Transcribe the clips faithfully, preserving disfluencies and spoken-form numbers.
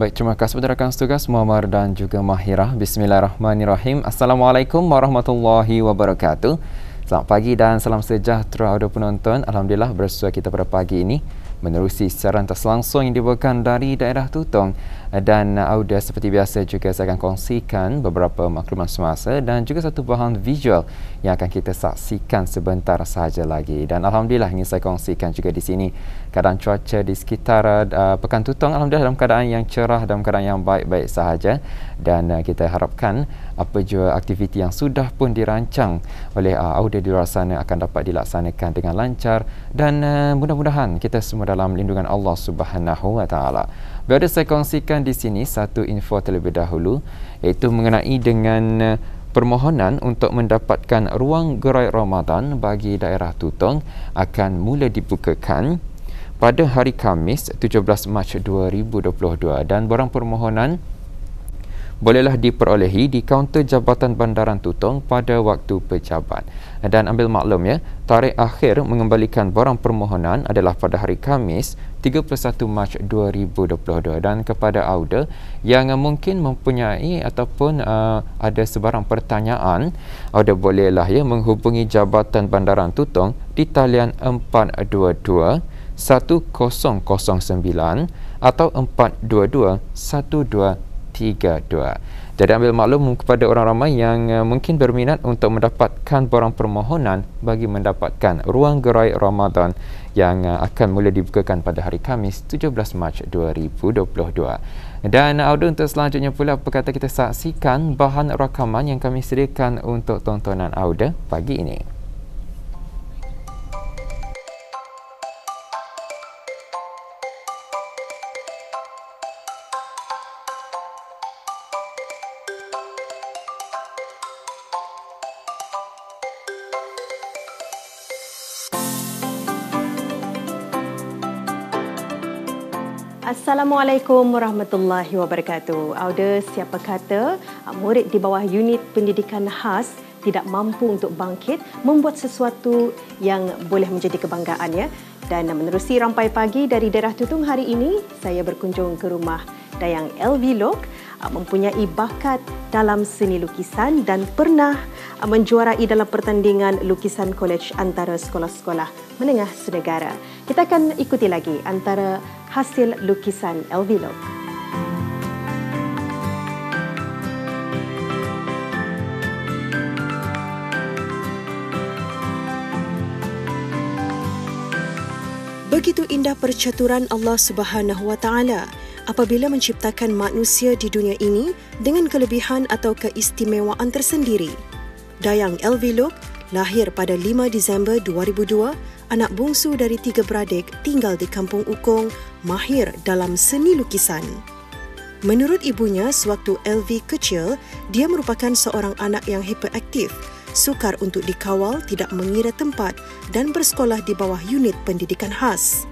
Baik, terima kasih kepada rakan setugas Muammar dan juga Mahirah. Bismillahirrahmanirrahim. Assalamualaikum warahmatullahi wabarakatuh. Selamat pagi dan salam sejahtera audio penonton. Alhamdulillah bersua kita pada pagi ini menerusi siaran terlangsung yang dibawakan dari daerah Tutong, dan audio seperti biasa juga saya akan kongsikan beberapa maklumat semasa dan juga satu bahan visual yang akan kita saksikan sebentar sahaja lagi. Dan alhamdulillah ingin saya kongsikan juga di sini keadaan cuaca di sekitar uh, Pekan Tutong alhamdulillah dalam keadaan yang cerah, dalam keadaan yang baik-baik sahaja, dan uh, kita harapkan apa jua aktiviti yang sudah pun dirancang oleh uh, audio di luar sana akan dapat dilaksanakan dengan lancar, dan uh, mudah-mudahan kita semua dalam lindungan Allah Subhanahu wa taala. Biar saya kongsikan di sini satu info terlebih dahulu, iaitu mengenai dengan uh, permohonan untuk mendapatkan ruang gerai Ramadan bagi daerah Tutong akan mula dibukakan pada hari Khamis tujuh belas Mac dua ribu dua puluh dua, dan borang permohonan bolehlah diperolehi di kaunter Jabatan Bandaran Tutong pada waktu pejabat. Dan ambil maklum ya, tarikh akhir mengembalikan borang permohonan adalah pada hari Khamis tiga puluh satu Mac dua ribu dua puluh dua. Dan kepada audio yang mungkin mempunyai ataupun uh, ada sebarang pertanyaan, audio bolehlah ya menghubungi Jabatan Bandaran Tutong di talian empat dua dua satu kosong kosong sembilan atau empat dua dua satu dua tiga dua. Jadi ambil maklum kepada orang ramai yang uh, mungkin berminat untuk mendapatkan borang permohonan bagi mendapatkan ruang gerai Ramadan yang uh, akan mula dibukakan pada hari Khamis tujuh belas Mac dua ribu dua puluh dua. Dan audio untuk selanjutnya pula apa kata kita saksikan bahan rakaman yang kami sediakan untuk tontonan audio pagi ini. Assalamualaikum warahmatullahi wabarakatuh. Audio siapa kata murid di bawah unit pendidikan khas tidak mampu untuk bangkit membuat sesuatu yang boleh menjadi kebanggaan ya. Dan menerusi rampai pagi dari daerah Tutong hari ini, saya berkunjung ke rumah Dayang Elvi Lok, mempunyai bakat dalam seni lukisan dan pernah menjuarai dalam pertandingan lukisan kolej antara sekolah-sekolah menengah senegara. Kita akan ikuti lagi antara hasil lukisan Elvi Lok. Begitu indah percaturan Allah Subhanahu wa taala apabila menciptakan manusia di dunia ini dengan kelebihan atau keistimewaan tersendiri. Dayang Elvi Lok lahir pada lima Disember dua ribu dua, anak bungsu dari tiga beradik, tinggal di Kampung Ukong, mahir dalam seni lukisan. Menurut ibunya, sewaktu Elvi kecil, dia merupakan seorang anak yang hiperaktif, sukar untuk dikawal, tidak mengira tempat dan bersekolah di bawah unit pendidikan khas.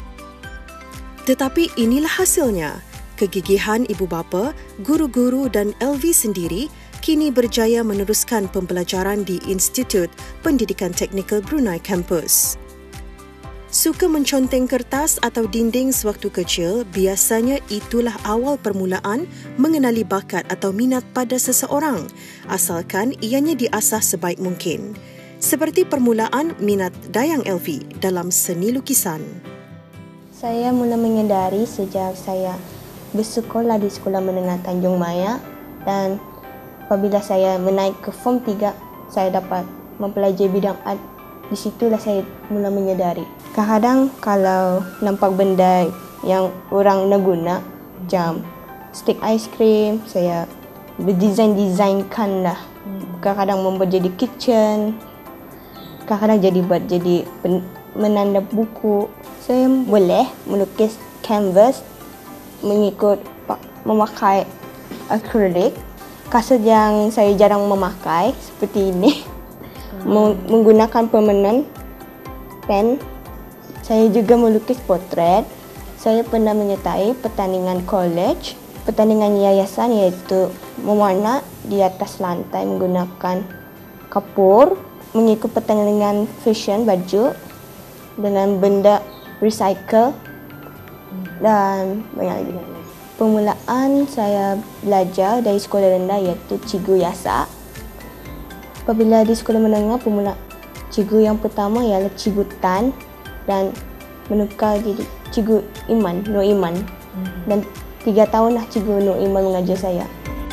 Tetapi inilah hasilnya. Kegigihan ibu bapa, guru-guru dan Elvi sendiri kini berjaya meneruskan pembelajaran di Institut Pendidikan Teknikal Brunei Kampus. Suka menconteng kertas atau dinding sewaktu kecil, biasanya itulah awal permulaan mengenali bakat atau minat pada seseorang, asalkan ianya diasah sebaik mungkin. Seperti permulaan minat Dayang Elvi dalam seni lukisan. Saya mula menyedari sejak saya bersekolah di Sekolah Menengah Tanjung Maya, dan apabila saya menaik ke Form tiga, saya dapat mempelajari bidang art. Di situlah saya mula menyedari. Kadang-kadang kalau nampak benda yang orang nak guna, macam stik aiskrim, saya berdesain-desainkan lah. Kadang-kadang membuat jadi kitchen, kadang-kadang jadi buat jadi pen, menanda buku. Saya boleh melukis canvas mengikut memakai akrilik. Kasut yang saya jarang memakai seperti ini. Menggunakan permanent pen. Saya juga melukis potret. Saya pernah menyertai pertandingan college, pertandingan yayasan, iaitu mewarna di atas lantai menggunakan kapur, mengikut pertandingan fashion baju dengan benda recycle dan banyak lagi. Permulaan saya belajar dari sekolah rendah iaitu Cikgu Yasa. Apabila di sekolah menengah, permula cikgu yang pertama ialah Cikgu Tan dan menukar jadi Cikgu Iman, Nur Iman. Hmm. Dan tiga tahun lah Cikgu Nur Iman mengajar saya.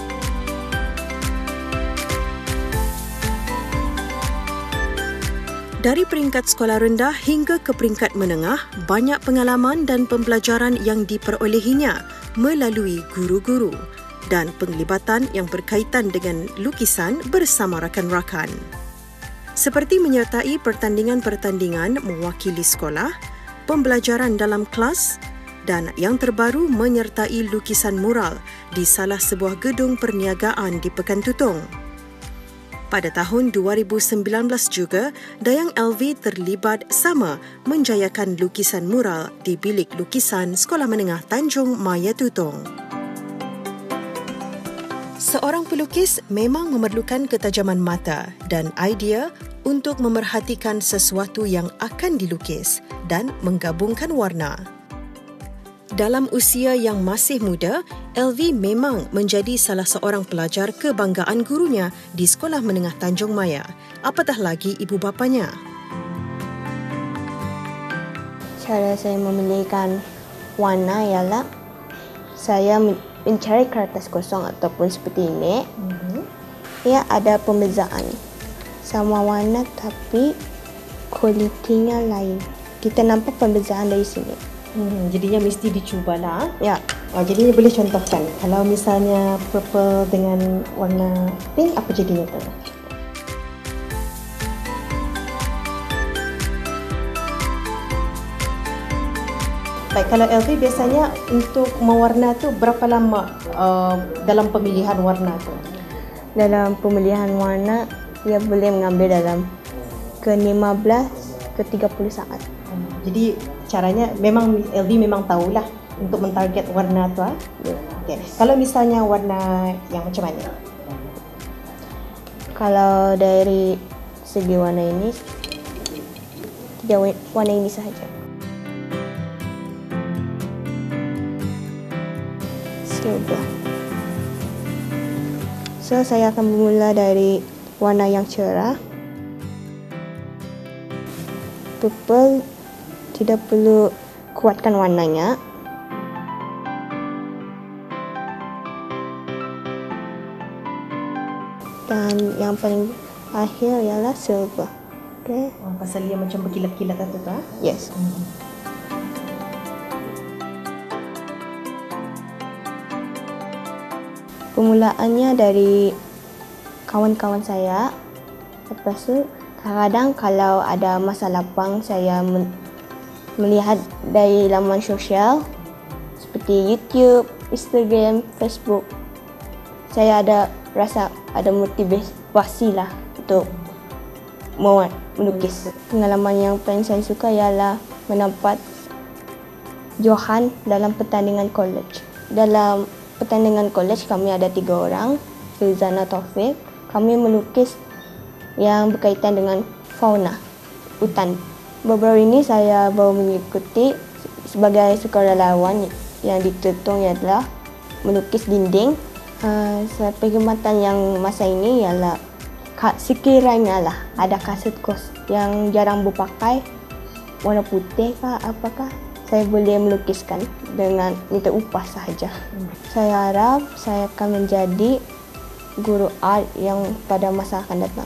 Dari peringkat sekolah rendah hingga ke peringkat menengah, banyak pengalaman dan pembelajaran yang diperolehinya melalui guru-guru dan penglibatan yang berkaitan dengan lukisan bersama rakan-rakan. Seperti menyertai pertandingan-pertandingan mewakili sekolah, pembelajaran dalam kelas dan yang terbaru menyertai lukisan mural di salah sebuah gedung perniagaan di Pekan Tutong. Pada tahun dua ribu sembilan belas juga, Dayang Elvi terlibat sama menjayakan lukisan mural di bilik lukisan Sekolah Menengah Tanjung Maya Tutong. Seorang pelukis memang memerlukan ketajaman mata dan idea untuk memerhatikan sesuatu yang akan dilukis dan menggabungkan warna. Dalam usia yang masih muda, Elvi memang menjadi salah seorang pelajar kebanggaan gurunya di Sekolah Menengah Tanjung Maya, apatah lagi ibu bapanya. Cara saya memilihkan warna ialah saya mencari kertas kosong ataupun seperti ini. Mm-hmm. Ia ada pembezaan sama warna tapi kualitinya lain. Kita nampak pembezaan dari sini. Hmm, jadinya mesti dicubalah. Ya. Oh, jadinya boleh contohkan. Kalau misalnya purple dengan warna pink, apa jadinya tu? Baik, kalau Elvi biasanya untuk mewarna tu berapa lama uh, dalam pemilihan warna tu? Dalam pemilihan warna, ia boleh mengambil dalam ke lima belas ke tiga puluh saat. Hmm, jadi caranya memang Elvi memang tahulah untuk mentarget warna tu. Ah. Ya. Okay. Kalau misalnya warna yang macam mana? Kalau dari segi warna ini, tiga warna ini sahaja. Silver. So, saya akan bermula dari warna yang cerah. Purple tidak perlu kuatkan warnanya. Dan yang paling akhir ialah silver. Okay. Oh, pasal dia macam berkilat-kilat tu tu. Ah? Yes. Hmm. Permulaannya dari kawan-kawan saya. Lepas tu kadang-kadang kalau ada masa lapang saya melihat dari laman sosial seperti YouTube, Instagram, Facebook. Saya ada rasa ada motivasi lah untuk mau melukis. Pengalaman yang paling saya suka ialah mendapat Johan dalam pertandingan college. Dalam pertandingan college kami ada tiga orang, Filzana Taufik. Kami melukis yang berkaitan dengan fauna hutan. Baru-baru ini saya baru mengikuti sebagai sukarelawan yang dituntut ialah melukis dinding. Uh, perkhidmatan yang masa ini ialah sekiranya lah ada kaset kos yang jarang berpakai warna putih kah apakah, saya boleh melukiskan dengan minta upah sahaja. Hmm. Saya harap saya akan menjadi guru art yang pada masa akan datang.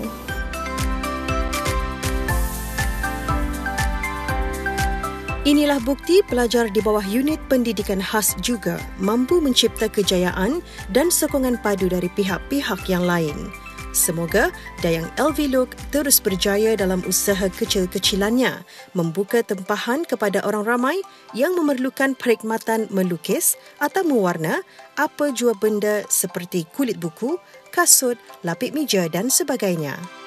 Inilah bukti pelajar di bawah unit pendidikan khas juga mampu mencipta kejayaan dan sokongan padu dari pihak-pihak yang lain. Semoga Dayang Elvi Look terus berjaya dalam usaha kecil-kecilannya, membuka tempahan kepada orang ramai yang memerlukan perkhidmatan melukis atau mewarna apa jua benda seperti kulit buku, kasut, lapik meja dan sebagainya.